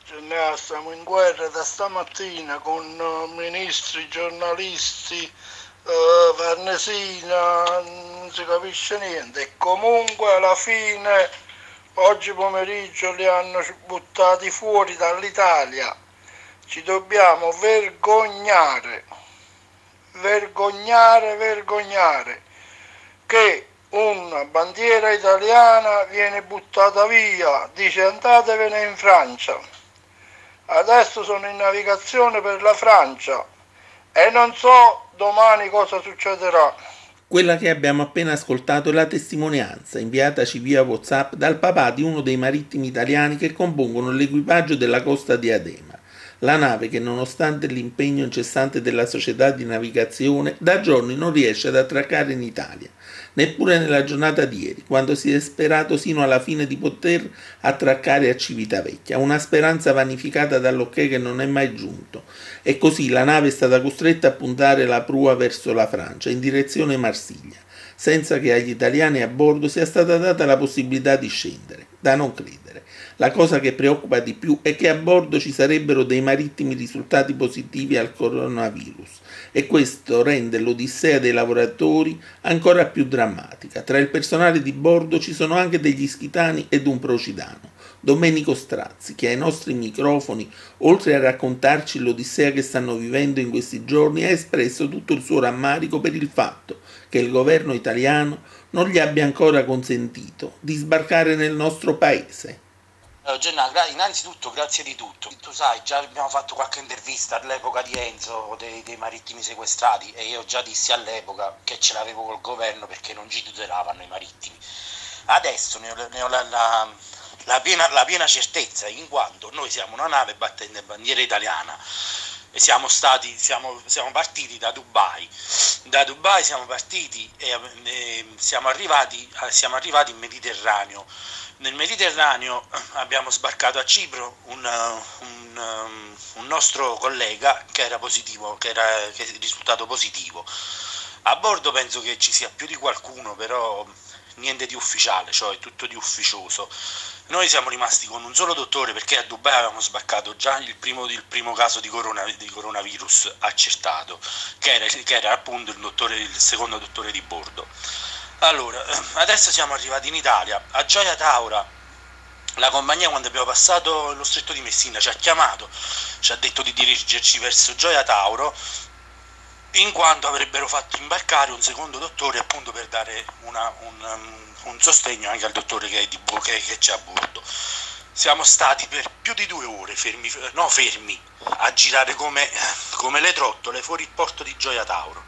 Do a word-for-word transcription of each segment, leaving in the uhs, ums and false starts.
Noi stiamo in guerra da stamattina con uh, ministri, giornalisti, uh, Farnesina, non si capisce niente. E comunque alla fine, oggi pomeriggio li hanno buttati fuori dall'Italia. Ci dobbiamo vergognare, vergognare, vergognare che una bandiera italiana viene buttata via, dice andatevene in Francia. Adesso sono in navigazione per la Francia e non so domani cosa succederà. Quella che abbiamo appena ascoltato è la testimonianza inviataci via WhatsApp dal papà di uno dei marittimi italiani che compongono l'equipaggio della Costa di Adema, la nave che nonostante l'impegno incessante della società di navigazione da giorni non riesce ad attraccare in Italia, neppure nella giornata di ieri, quando si è sperato sino alla fine di poter attraccare a Civitavecchia, una speranza vanificata dall'ok che non è mai giunto, e così la nave è stata costretta a puntare la prua verso la Francia, in direzione Marsiglia, senza che agli italiani a bordo sia stata data la possibilità di scendere, da non credere. La cosa che preoccupa di più è che a bordo ci sarebbero dei marittimi risultati positivi al coronavirus e questo rende l'odissea dei lavoratori ancora più drammatica. Tra il personale di bordo ci sono anche degli ischitani ed un procidano, Domenico Strazzi, che ai nostri microfoni, oltre a raccontarci l'odissea che stanno vivendo in questi giorni, ha espresso tutto il suo rammarico per il fatto che il governo italiano non gli abbia ancora consentito di sbarcare nel nostro paese. Gennaro, gra- innanzitutto grazie di tutto. Tu sai, già abbiamo fatto qualche intervista all'epoca di Enzo dei, dei marittimi sequestrati e io già dissi all'epoca che ce l'avevo col governo perché non ci tutelavano i marittimi. Adesso ne ho, ne ho la, la, la, piena, la piena certezza, in quanto noi siamo una nave battente bandiera italiana e siamo stati, siamo, siamo partiti da Dubai. Da Dubai siamo partiti e, e siamo arrivati, siamo arrivati in Mediterraneo. Nel Mediterraneo abbiamo sbarcato a Cipro un, un, un nostro collega che era positivo, che, era, che è risultato positivo. A bordo penso che ci sia più di qualcuno, però niente di ufficiale, cioè è tutto di ufficioso. Noi siamo rimasti con un solo dottore perché a Dubai avevamo sbarcato già il primo, il primo caso di, corona, di coronavirus accertato, che era, che era appunto il, dottore, il secondo dottore di bordo. Allora, adesso siamo arrivati in Italia, a Gioia Tauro, la compagnia quando abbiamo passato lo stretto di Messina ci ha chiamato, ci ha detto di dirigerci verso Gioia Tauro, in quanto avrebbero fatto imbarcare un secondo dottore appunto per dare una, un, un sostegno anche al dottore che, è di, che, che c'è a bordo. Siamo stati per più di due ore fermi, no fermi, a girare come, come le trottole fuori il porto di Gioia Tauro.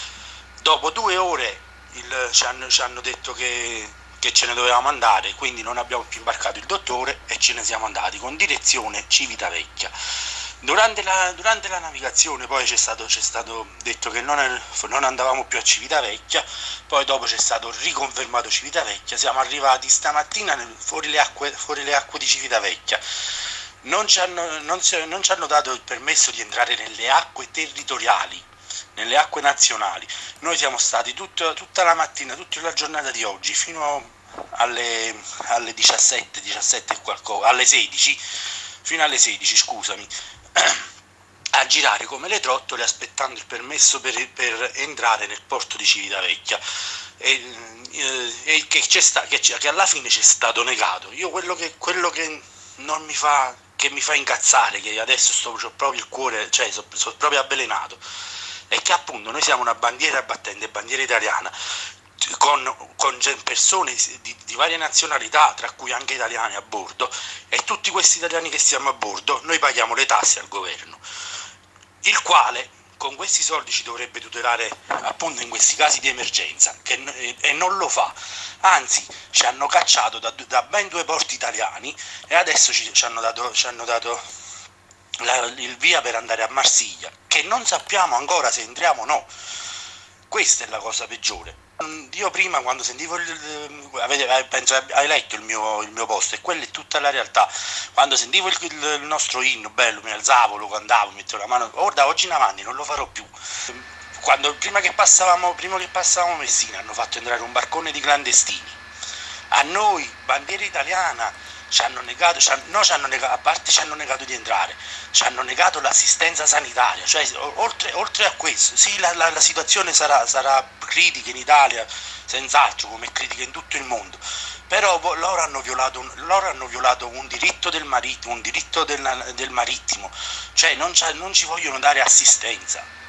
Dopo due ore Il, ci, hanno, ci hanno detto che, che ce ne dovevamo andare, quindi non abbiamo più imbarcato il dottore e ce ne siamo andati con direzione Civitavecchia. Durante la, durante la navigazione poi c'è stato, c'è stato detto che non, è, non andavamo più a Civitavecchia, poi dopo c'è stato riconfermato Civitavecchia, siamo arrivati stamattina nel, fuori, le acque, fuori le acque di Civitavecchia. Non ci, hanno, non, non ci hanno dato il permesso di entrare nelle acque territoriali, nelle acque nazionali. Noi siamo stati tutta, tutta la mattina, tutta la giornata di oggi, fino alle, alle diciassette, diciassette e qualcosa, alle sedici, fino alle sedici, scusami, a girare come le trottole aspettando il permesso per, per entrare nel porto di Civitavecchia. E, e che, c'è sta, che, c'è, che alla fine ci è stato negato. Io quello che, quello che non mi fa, che mi fa incazzare, che adesso sto, ho proprio il cuore, cioè sono, sono proprio avvelenato, è che appunto noi siamo una bandiera battente, bandiera italiana, con, con persone di, di varie nazionalità, tra cui anche italiani a bordo, e tutti questi italiani che siamo a bordo, noi paghiamo le tasse al governo, il quale con questi soldi ci dovrebbe tutelare appunto in questi casi di emergenza, che, e non lo fa, anzi ci hanno cacciato da, da ben due porti italiani e adesso ci, ci hanno dato... Ci hanno dato La, il via per andare a Marsiglia, che non sappiamo ancora se entriamo o no. Questa è la cosa peggiore. Io prima, quando sentivo il, avete, penso hai letto il mio, il mio post, e quella è tutta la realtà. Quando sentivo il, il nostro inno bello, mi alzavo, lo cantavo, mettevo la mano. Ora da oggi in avanti non lo farò più. Quando prima che passavamo prima che passavamo Messina hanno fatto entrare un barcone di clandestini. A noi, bandiera italiana, ci hanno negato, ci hanno, no, ci hanno negato, a parte ci hanno negato di entrare, ci hanno negato l'assistenza sanitaria, cioè oltre, oltre a questo, sì, la, la, la situazione sarà, sarà critica in Italia, senz'altro, come critica in tutto il mondo, però loro hanno violato un, loro hanno violato un diritto del marittimo, un diritto del, del marittimo, cioè non, non ci vogliono dare assistenza.